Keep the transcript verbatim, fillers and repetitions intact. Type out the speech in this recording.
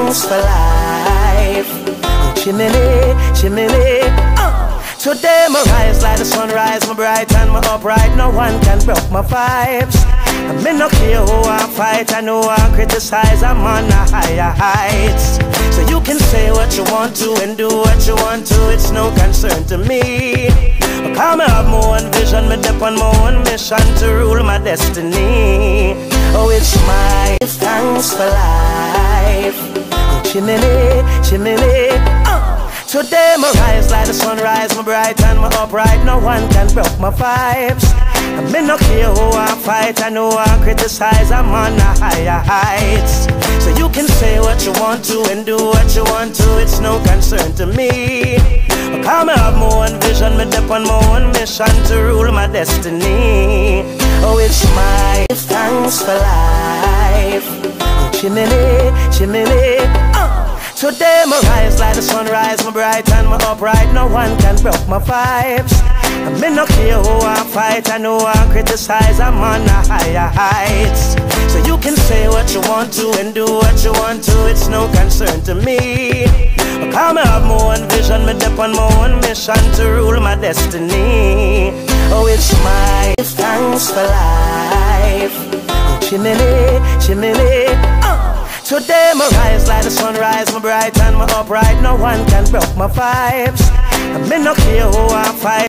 thanks for life. Oh, chimney, chimney. Uh. Today my rise like the sunrise, my bright and my upright. No one can broke my vibes. I me no care who I fight, I know I criticize. I'm on the higher heights. So you can say what you want to and do what you want to. It's no concern to me. Because me have my own vision, me dip on my own mission to rule my destiny. Oh, it's my thanks for life. Oh, chimney, chimney. Uh. Today my rise like the sunrise, my bright and my upright. No one can broke my vibes. I me no care who I fight, I know I criticize. I'm on the higher heights. So you can say what you want to and do what you want to. It's no concern to me. Because me have my own vision, me dip on my own mission to rule my destiny. Oh, it's my thanks for life. Oh, chimney, chimney. Uh. Today my rise like the sunrise, my bright and my upright. No one can broke my vibes. I me no care who I fight, I know I criticize. I'm on the higher heights. So you can say what you want to and do what you want to. It's no concern to me. Because me have my own vision, me dip on my own mission to rule my destiny. Oh, it's my thanks for life. Oh, chimney, chimney. Uh. Today my rise like the sunrise, my bright and my upright. No one can broke my vibes. I me no care who I fight.